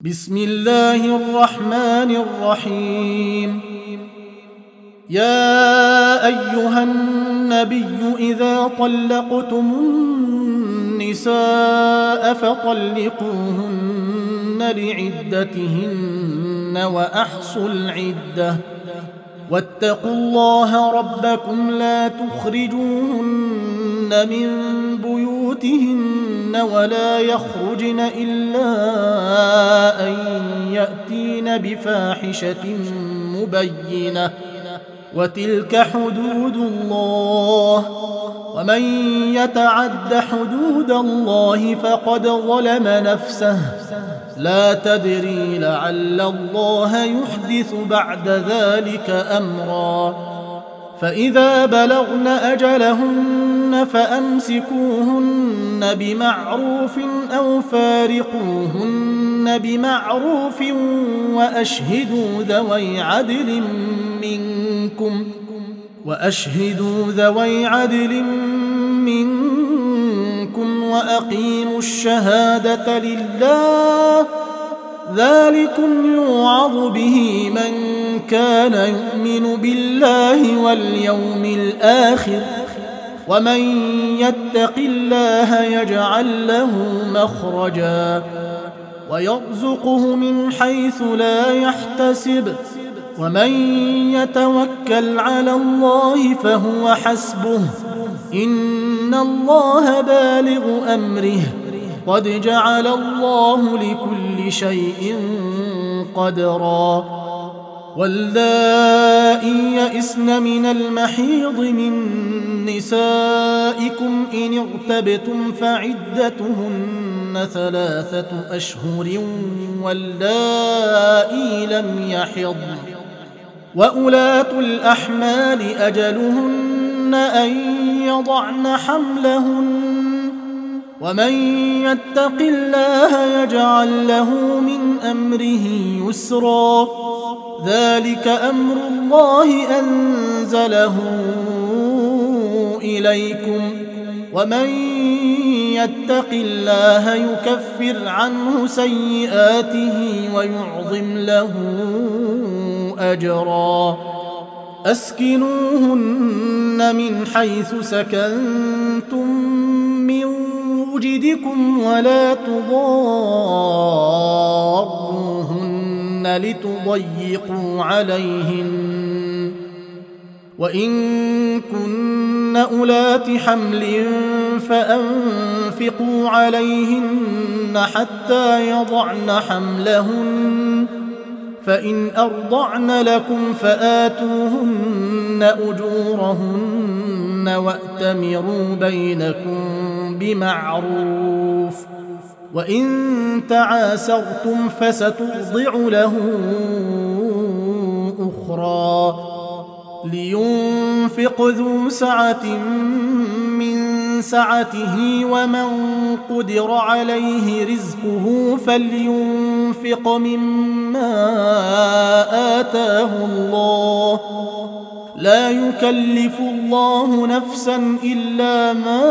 بسم الله الرحمن الرحيم. يا أيها النبي إذا طلقتم النساء فطلقوهن لعدتهن وأحصوا العدة واتقوا الله ربكم لا تخرجوهن من بيوتهن ولا يخرجن إلا أن يأتين بفاحشة مبينة وتلك حدود الله ومن يتعد حدود الله فقد ظلم نفسه لا تدري لعل الله يحدث بعد ذلك أمرا. فإذا بلغن أجلهن فأمسكوهن بمعروف أو فارقوهن بمعروف وأشهدوا ذوي عدل منكم وأقيموا الشهادة لله ذلكم يوعظ به من كان يؤمن بالله واليوم الآخر ومن يتق الله يجعل له مخرجا ويرزقه من حيث لا يحتسب ومن يتوكل على الله فهو حسبه إن الله بالغ أمره قد جعل الله لكل شيء قدرا. واللائي يئسن من المحيض من نسائكم إن ارتبتم فعدتهن 3 أشهر واللائي لم يحضن وأولاة الأحمال أجلهن أن يضعن حملهن ومن يتق الله يجعل له من أمره يسرا ذلك أمر الله أنزله إليكم ومن يتق الله يكفر عنه سيئاته ويعظم له أجرا. أسكنوهن من حيث سكنتم من وجدكم ولا تضاروهن لتضيقوا عليهن وإن كن أولات حمل فأنفقوا عليهن حتى يضعن حملهن فإن أرضعن لكم فآتوهن أجورهن وأتمروا بينكم بمعروف وإن تعاسرتم فسترضع له أخرى. لينفق ذو سعة من سعته ومن قدر عليه رزقه فلينفق مما آتاه الله لا يكلف الله نفسا إلا ما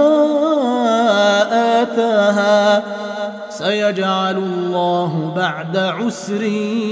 آتاها سيجعل الله بعد عسر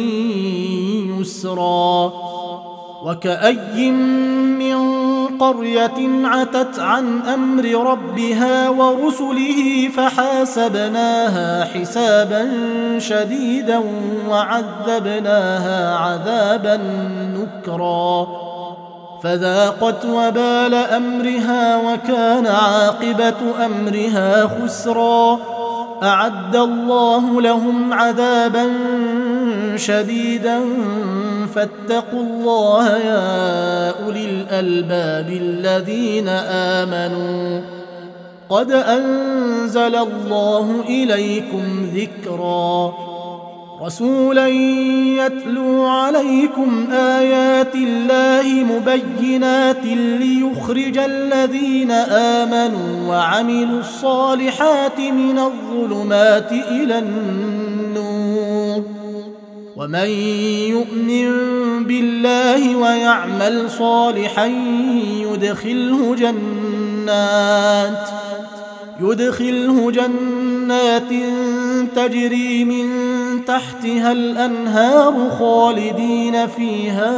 يسرا. وكأي من قرية عتت عن أمر ربها ورسله فحاسبناها حسابا شديدا وعذبناها عذابا نكرا فذاقت وبال أمرها وكان عاقبة أمرها خسرا. أعد الله لهم عذابا شديدا فاتقوا الله يا أولي الألباب الذين آمنوا قد أنزل الله إليكم ذكرا. رسولا يتلو عليكم آيات الله مبينات ليخرج الذين آمنوا وعملوا الصالحات من الظلمات إلى النور ومن يؤمن بالله ويعمل صالحا يدخله جنات تجري من تحتها الأنهار خالدين فيها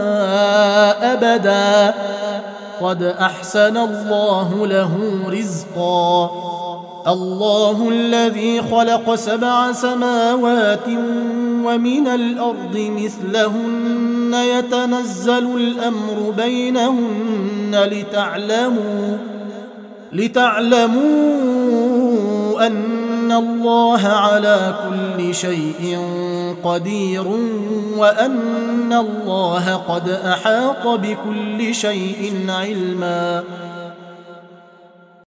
أبدا قد أحسن الله له رزقا الله الذي خلق 7 سماوات ومن الأرض مثلهن يتنزل الأمر بينهن لتعلموا أن الله على كل شيء قدير وأن الله قد أحاط بكل شيء علما